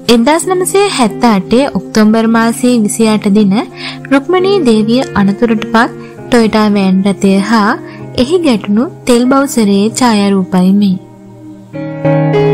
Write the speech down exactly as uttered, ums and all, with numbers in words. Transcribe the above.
එක්දාස් නවසිය හැත්තෑ අටේ ඔක්තෝබර් මාසයේ විසි අට දින රුක්මනී දේවිය අනතුරටපත් ටොයෝටා වෑන් රථය හා එහි ගැටුණු තෙල් බවුසරයේ ඡායාරූපයි මේ.